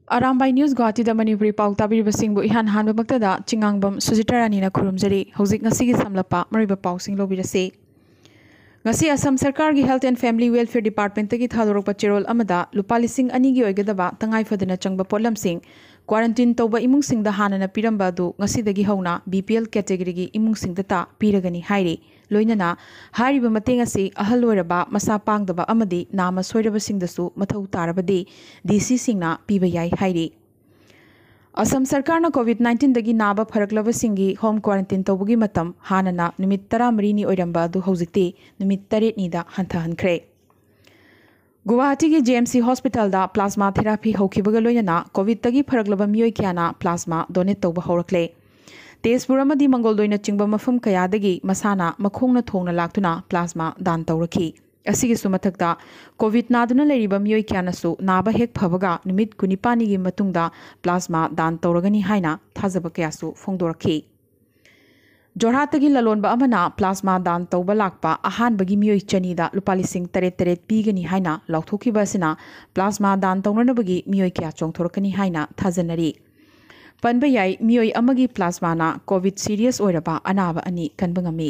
Arambai News Guwahati da Manipuri Pao tabiribasingbu ihan hanbamagtada Chingangbam Sujitarani na khurumjari hojik ngasigi samlapa mariba pausing lobirase ngasi Assam Sarkar gi Health and Family Welfare Department gi thadorokpa cherol amada lupa lising ani gi oigadaba tangai fadana changba potlamsing quarantine tawba imungsing da hanana piramba du ngasi dagi hauna BPL category gi imungsing da ta piragani hairi loinana hariba mateng asi ahal loiraba masa pangdaba amadi nama soiraba singdasu mathau tarabadi DC singna piba yai hairi Assam Sarkar na COVID-19 dagi naba pharaklaba singi home quarantine tawbugi matam hanana numit 13 ni oiramba du hojikti numit 8 ni da hanthahankhre Guwahati gi JMC Hospital da plasma therapy hokibaga loinana COVID dagi pharaklaba mioi kyana plasma donate tawba horakle Tezpur amadi Mangoldoina chingba mafam kayadagi masana makhongna thongna laktuna plasma dan tawrakhi asigi sumathakta covid naduna leriba mioi kyanasu naba hek phabaga numit kunipani gi matungda plasma dan tawragani haina thajaba kyasu phongdorakhi Jorhatagi lalonba amana plasma dan tawba lakpa ahanbagi mioi chani da lupalising teret pigani haina lauthokiba sina plasma dan tawnanabagi mioi kya chongthorakani haina thajanari Panba yai mioi amagi plasma na COVID serious oiraba anaba ani kanbangami.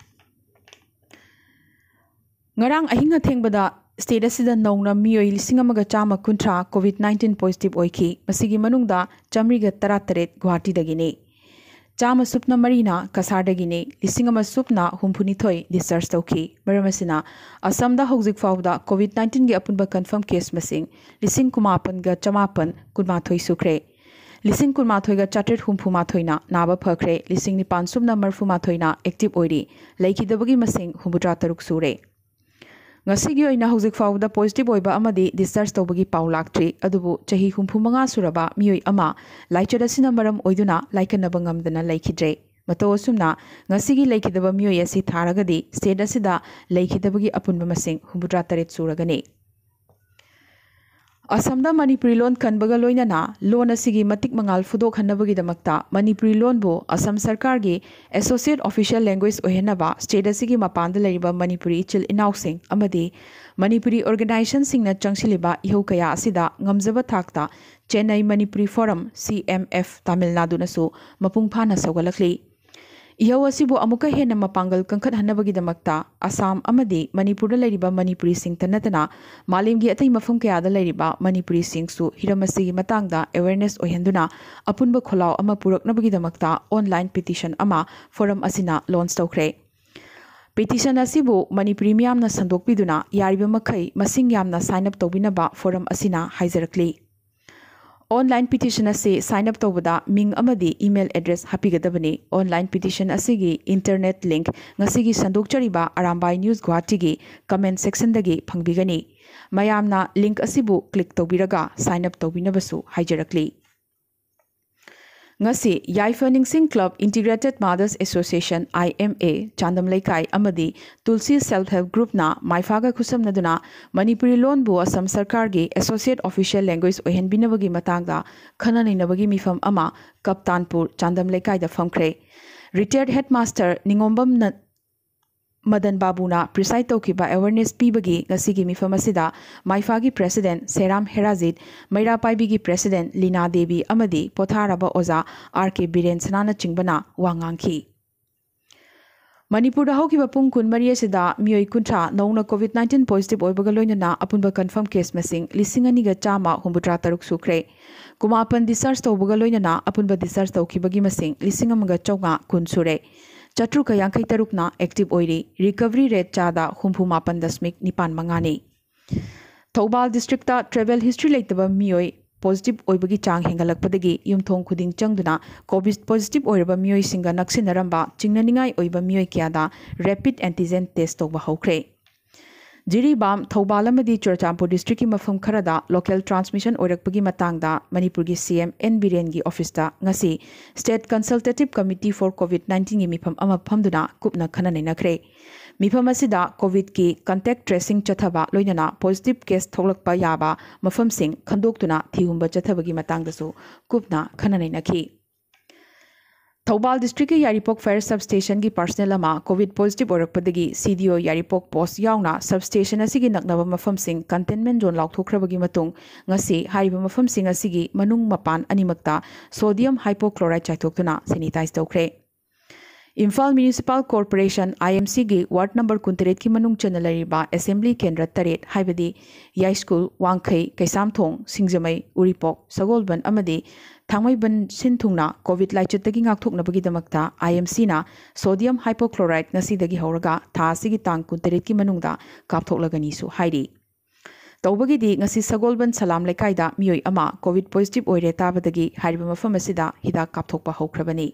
Ngarang ahinga thengbada state asida nongna mioi lisingamaga chama kuntra COVID-19 positive oiki masigi manungda chamriga tarateret Guwahati dagine. Chama supna marina kasar dagine lisingama supna humpunithoi discharge tauki. Maramasina Assamda hojik fawda COVID-19 gi apunba confirm case masing lising kumapan ga chamapan kunmathoi sukre. Lising kunmathoiga chatet humpumathoina naba phakre lising nipan subna marfumathoina active oiri laikidabagi masing humbutra taruk sure ngasigi oina hojik fawda positive oiba amadi discharge tawbagi paw laktri adubu chahi humpumanga suraba mioi ama laichada sina maram oiduna laikanaba ngamdana laikidre mato asumna ngasigi laikidaba mioi asi tharagadi state asida laikidabagi apunba masing humbutra taret suragani Assamda Manipuri lon kanbaga loinana lon asigi matik mangal fudok hannabagi damakta Manipuri lon bo Assam Sarkar gi associate official language ohenaba state asigi mapanda leriba Manipuri ichil inausing amadi Manipuri organization singna changsiliba ihau kaya asida ngamjaba thakta Chennai Manipuri Forum CMF Tamil Nadu nasu mapung phana saugalakli Ihau asibu amuka hena mapangal kangkhat hannabagi damakta Assam amadi Manipurda leriba Manipuri sing tanatana malimgi atai mafum kayada leriba Manipuri sing su hiramasi matangda awareness ohenduna apunba kholaw ama puraknabagi damakta online petition ama forum asina launch tawkre petition asibu Manipuri miyamna sandokpiduna yariba makhai masing yamna sign up tawbinaba forum asina haijarakli Online petition ase sign up tawbada ming amadi email address hapigadabani online petition asigi internet link ngasigi sandokchariba Arambai News Guwahati gi comment section dagi phangbigani mayamna link asibu click tawbiraga sign up tawbinabasu haijarakli Ngasi Yaifaning Sing Club Integrated Mothers Association IMA Chandam Laikai Amadi Tulsi Self Help Group na Maifaga Kusam Naduna Manipuri Lon Bu Assam Sarkar gi Associate Official Language Ohenbinabagi Matangda Khananinabagi Mifam Ama Kaptanpur Chandam Laikai da Famkre Retired Headmaster Ningombam Madan Babuna preside tawkiba awareness pibagi ngasigi mifam asida Maifagi President Seram Herazit Maira Paibigi President Lina Devi amadi Potharaba Oza RK Biren Sanana Chingbana wangangki Manipur da hokiba pung kun mari asida mioi kuntra nongna COVID-19 positive oibaga loinana apunba confirm case masing lisingani ga chama humbutra taruk sukre kumapan discharge tawbaga loinana apunba discharge tawkibagi masing lisingamaga chawga kun sure Chatruka Yankai Tarukna active oiri recovery rate chada humpumapan dasmik nipan mangani. Thoubal district ta travel history laitaba mioi positive oibagi chang hengalakpadagi yumthong khuding changduna COVID positive oiraba mioi singa naksinaramba chingnaningai oiba mioi kyada rapid antigen test tawba hawkre. Jiribam Thoubal amadi Churachandpur district ki mafam kharada local transmission oirakpagi matangda Manipur gi CM N Biren gi office ta ngasi State Consultative Committee for COVID-19 gi mifam ama phamduna kupna khanane nakre mifam asida COVID ki contact tracing chathaba loinana positive case tholakpa yaba mafam sing khandoktuna thigumba chathabagi matangda su kupna khanane nakhi Thobal District ki Yaripok Fire Substation ki personnel ama COVID positive orakpadagi CDO Yaripok post yauna substation asigi naknaba mafam sing containment zone laukthokrabagi matung ngasi hariba mafam sing asigi manung mapan animakta sodium hypochlorite chaithoktuna sanitize tawkhre. Imphal Municipal Corporation IMC gi ward number 28 ki manung chanalariba assembly kendra taret haibadi Yai School Wangkhai Kaisamthong Singjamai Uripok Sagolban amadi Thangmaiban Sinthungna COVID laichattagi ngakthoknabagi damakta IMC na sodium hypochlorite ngasidagi horaga tha asigi tang 28 ki manungda kapthoklagani su hairi. Tawbagi di ngasi Sagolban Salam Lekaida miyoi ama COVID positive oire tabadagi hariba mafam asida hidak kapthokpa hokrabani.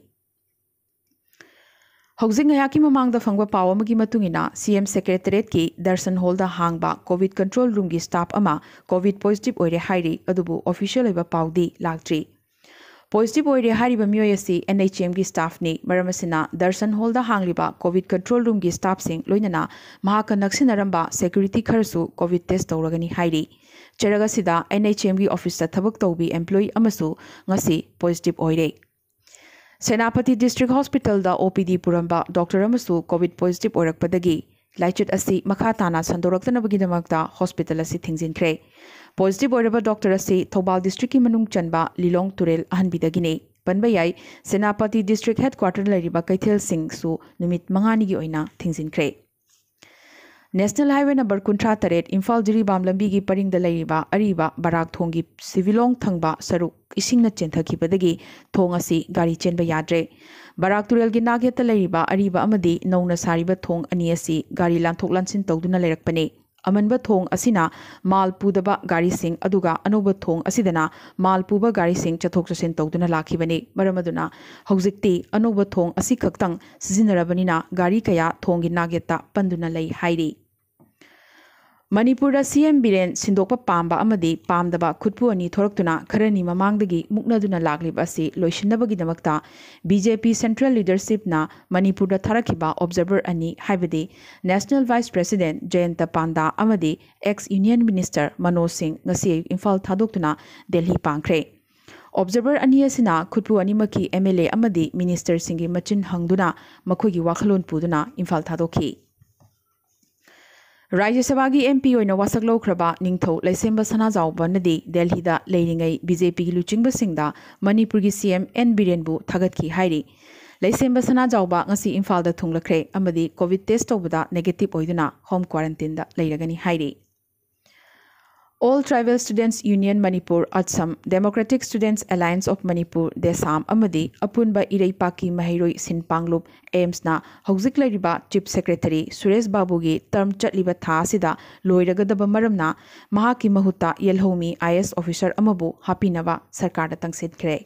Housing Hayaki Mamang the Fangwa Pao Magimatuina, CM Secretariat ki Darshan Holda Hangba, COVID control room ki staff ama, COVID positive oire hairi, adubu official eva Paudi Lagtri. Positive oire hari Bamioyasi, NHM ki staff ni, Maramasina, Darshan Holda Hangliba, COVID control room ki staff sing, Loinana, Mahaka Naksinaramba, security Karsu, COVID test Tauragani hairi. Cheragasida, NHM ki officer Tabak Tobi, employee Amasu, Ngasi, positive oire. Senapati District Hospital da OPD Puramba Dr. Amasu COVID positive orakpadagi laichut asi makhatana sandoraktanabagidamagta hospital asi thingjinkre. Positive oraba Dr. asi Thobal District ki manung chanba Lilong Turel ahanbidagine. Panbayai Senapati District Headquarter lariba Kaithel Singh su numit mangani gi oina thingjinkre. National Highway number 38 Imphal Jiribam lambi gi paring da lariba ariba barak thongi Civilong thangba saruk ising na chenthakibadagi thong asi gari chenba yadre. Barak Turel gi nageta lariba ariba amadi nauna sariba thong ani asi gari lanthok lansin tawduna lerakpane. Amanba thong asina mal pudaba gari sing aduga anoba thong asidana mal puba gari sing chathok chasin tawduna lakhibane. Maramaduna hojikti anoba thong asi khaktang sizinarabanina gari kaya thong gi nageta panduna lei hairi. Manipura CM Biren Sindokpa Pamba Amadi Pamdaba Kutpu ani Thoraktuna Karani Mamangdagi Muknaduna Laglibasi Loishinabagi BJP Central Leadership na Manipura Tharakiba Observer ani Haibadi National Vice President Jayanta Panda Amadi ex-Union Minister Manoj Singh ngasi Imphal Thadoktuna Delhi Pangkre. Observer ani asina Kutpu animaki MLA Amadi Minister Singhi Machin Hangduna Makogi Wakhalon Puduna Imphal Thadokhi. Rajya Sabha MP oina wasaklo khraba ningtho Laisemba Sanajau banadi Delhi da leiringai BJP gi luchingba singda Manipur gi CM N Biren bu thagat ki hairi Laisemba Sanajau ba ngasi Imphal da thunglakre amadi COVID test tobada negative oiduna home quarantine da leiragani hairi. All Tribal Students Union Manipur Assam Democratic Students Alliance of Manipur Desam Amadi Apunba Ireipaki Mahiroi Sinpanglup Aims na Hojik Lariba Chief Secretary Suresh Babu gi term chatliba tha sida loiragadaba maramna mahaki mahuta Yelhomi IS officer amabu hapinaba sarkar da tangsidkhre.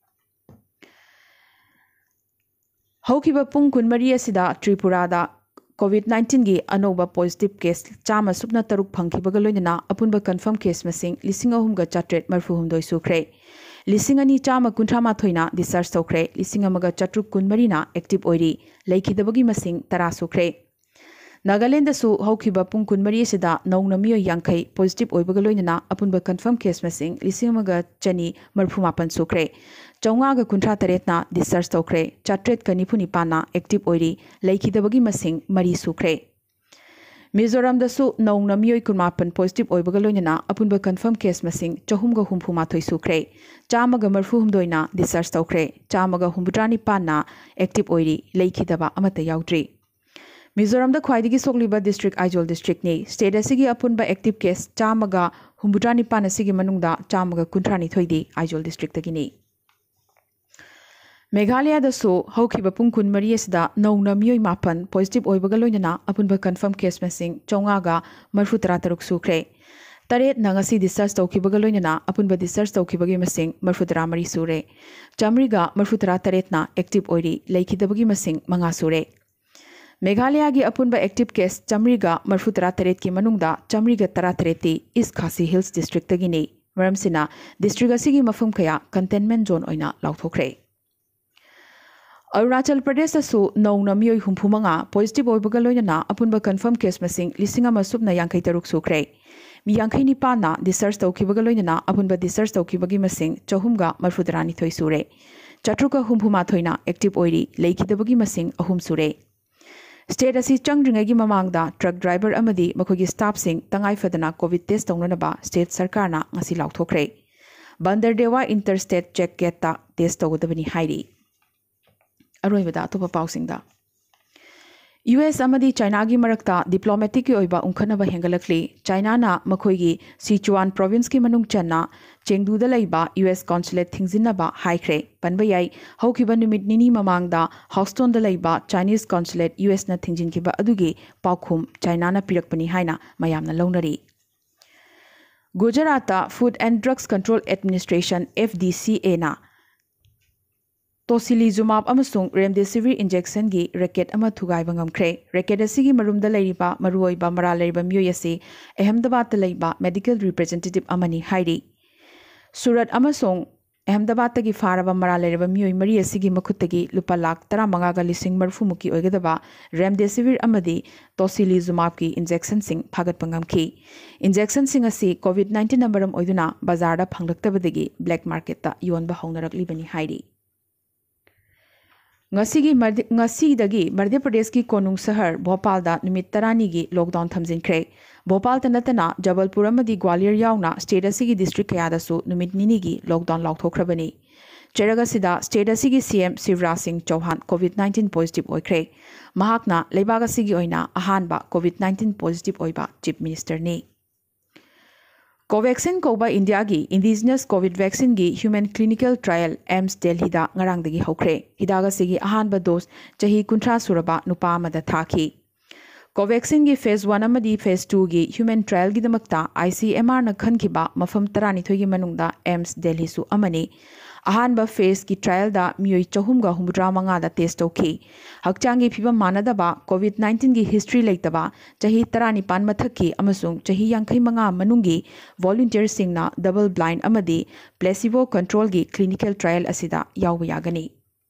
Haukiba pung kunmari asida Tripura da COVID-19 gi anoba positive case chama supna taruk phangkibaga loinana apunba confirm case masing lising ahum ga chatret marfu humdoi sukre lising ani chama kunthra ma thoina discharge tokre lising amaga chatruk kunmari na active oiri leikidabagi masing tara sukre Nagaland su haukiba pung kunmari sida nauna miyo yangkai positive oibaga loinana apunba confirm case masing lising amaga chani marfu mapan sukre Chonga kuntra taretna discharge tokre chatret kanipuni pana active oiri leikidabagi masing mari sukre Mizoram dasu naungna miyoi kunmapan positive oibaga loinana apunba confirm case masing chahumga humphuma thoi sukre chamaga marfu humdoina discharge tokre chamaga humbutrani pana active oiri leikidaba amata yaudri Mizoram da khwaidigi sokliba district Aizol district ni state asigi apunba active case chamaga humbutrani pana sigi manungda chamaga kuntrani thoidi Aizol district tagini Meghalaya da so haukiba pung kunmari asida nauna miyoi mapan positive oibaga loinana apunba confirm case masing chonga ga marfu tarataruk sukre taret nangasi discharge tawkibaga loinana apunba discharge tawkibagi masing marfu taramari sure chamriga marfu tarataretna active oiri leikidabagi masing manga sure Meghalaya gi apunba active case chamriga marfu tarataret ki manungda chamriga taratareti East Khasi Hills district tagini maramsina district asigi mafum kaya containment zone oina lauthokre Arunachal Pradesh su nauna miyoi humphumanga positive oibaga loinana apunba confirm case masing lising ama supna yangkai taruk sukre mi yangkai ni pana discharge tawkibaga loinana apunba discharge tawkibagi masing chahumga marfudarani thoi sure ꯆꯥꯇ꯭ꯔꯨꯛꯀ ꯍꯨꯝꯐꯨꯃꯥꯊꯣꯏꯅ active ꯑꯣꯏꯔꯤ ꯂꯩꯈꯤꯗꯕꯒꯤ ꯃꯁꯤꯡ 3 ꯁꯨꯔꯦ state ꯑꯁꯤ ꯆꯪꯗ꯭ꯔꯤꯉꯩꯒꯤ ꯃꯃꯥꯡꯗ truck ꯗ꯭राꯏꯚꯔ ꯑꯃꯗꯤ ꯃꯈꯣꯏꯒꯤ ꯁ꯭ꯇꯥꯐꯁꯤꯡ ꯇꯉꯥꯏꯐꯗꯅ ꯀꯣꯚꯤꯗ ꯇꯦꯁ ꯇꯧꯅꯅꯕ ꯁ꯭ꯇꯦꯠ ꯁꯔꯀꯥꯔꯅ ꯉꯁꯤ ꯂꯥꯎꯊꯣꯛꯈ꯭ꯔꯦ ꯕꯟꯗꯔꯗꯦꯋꯥ ꯏꯟꯇꯔꯁ꯭ꯇꯦꯠ ꯆꯦꯛ ꯒꯦꯠꯇ ꯇꯦꯁ ꯇꯧꯒꯗꯕꯅꯤ ꯍꯥꯏꯔꯤ ꯑꯔꯣꯏꯕꯗ ꯑꯇꯣꯞꯄ ꯄꯥꯎꯁꯤꯡꯗ US amadi China gi marakta diplomatic ki oiba ungkhanaba hengalakli China na makhoi Sichuan province ki manung channa chengdu da laiba US consulate thingzinaba haikhre panba yai haukiba numit nini mamangda Houston da laiba Chinese consulate US na thingjin kiba adugi paukhum China na pirakpani haina mayamna launari Gujarat Food and Drugs Control Administration FDCA na Tocilizumab amasung remdesivir injection gi racket ama thugai bangamkhre racket asigi marumda laiba maruoiba mara laiba miyoi ase Ahmedabad ta laiba medical representative amani hairi Surat amasung Ahmedabad tagi faraba mara laiba miyoi mari asigi makhutagi lupa lakh 15 ga lising marfu muki oigadaba remdesivir amadi Tocilizumab ki injection sing phagat bangamki injection sing asi COVID-19 numberam oiduna bazar da phanglaktabadagi black market ta yonba haunarakli bani hairi ngasi dagi Madhya Pradesh ki Konung Sahar Bhopal da numit 10 gi lockdown thamjinkhre Bhopal tanatana Jabalpur amadi Gwalior yauna state asigi district kayada su numit 9 gi lockdown lauthokhrabani Cheraga sida state asigi CM Shivraj Singh Chauhan COVID-19 positive oikhre mahakna leibaga sigi oina ahanba COVID-19 positive oiba chief minister ni Covaxin Koba India gi indigenous COVID vaccine gi human clinical trial AIMS Delhi da ngarang dagi hokre hidaga sigi ahanba dose chahi 30 suraba nupa amada thaki Covaxin gi phase 1 amadi phase 2 gi human trial gi damakta ICMR na khankhiba mafam 12 gi manungda AIMS Delhi su amani ahanba phase ki trial da miyoi 365 da test tokhi hakchangi phibam manadaba COVID-19 gi history leitaba chahi 19 mathaki amasung chahi 65 manungi volunteer singna double blind amadi placebo control gi clinical trial asida yawba yagani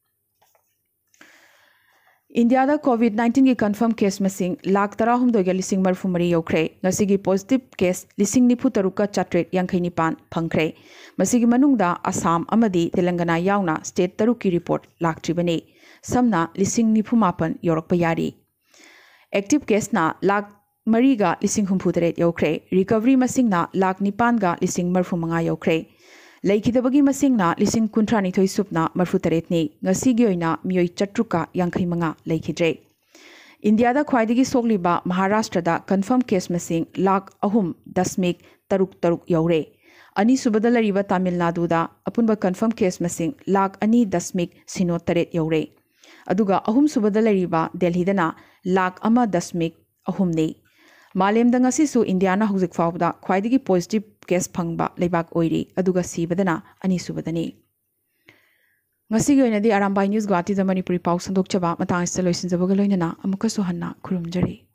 India da COVID-19 ki confirm case masing lakh 13,000 yokre ngasigi positive case 9,3,495 phangkre masigi manungda Assam amadi Telangana yauna state taruk ki report laktribani samna 9,000 yorakpa yari active case na lakh 3,000 yokre recovery masing na lakh 9,000 yokre Laikidabagi masingna 1,000 supna marfutaret ni ngasigi oina miyoi chatruka 50 laikidre India da khwaidagi sogliba Maharashtra da confirm case masing lakh 3.taruk yaure ani subada lariba Tamil Nadu da apunba confirm case masing lakh 2.03 yaure aduga ahum subada lariba Delhi dana lakh 1.3 ne Malemda ngasi su India na hujik fawda khwaidagi positive case phangba leibak oiri aduga sibadana ani subadani ngasi gi oinadi Arambai News Guwahati da Manipuri Pao sandok chaba matang ista loisin jabaga loinana amuka su hanna khurumjari